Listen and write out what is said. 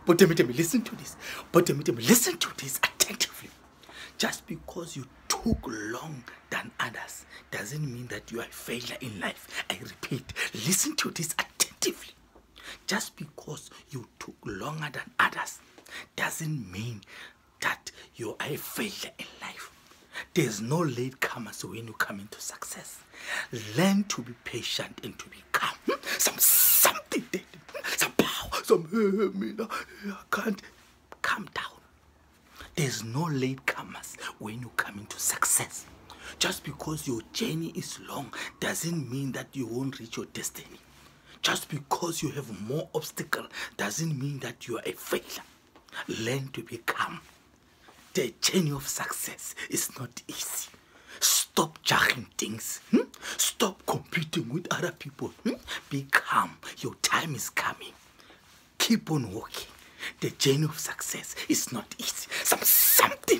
But listen to this. But listen to this attentively. Just because you took long than others doesn't mean that you are a failure in life. I repeat, listen to this attentively. Just because you took longer than others doesn't mean that you are a failure in life. There's no latecomers when you come into success. Learn to be patient and to be calm. Something, some power, I can't. Calm down. There's no latecomers when you come into success. Just because your journey is long doesn't mean that you won't reach your destiny. Just because you have more obstacles doesn't mean that you are a failure. Learn to be calm. The journey of success is not easy. Stop judging things. Stop competing with other people. Be calm. Your time is coming. Keep on walking. The journey of success is not easy. Something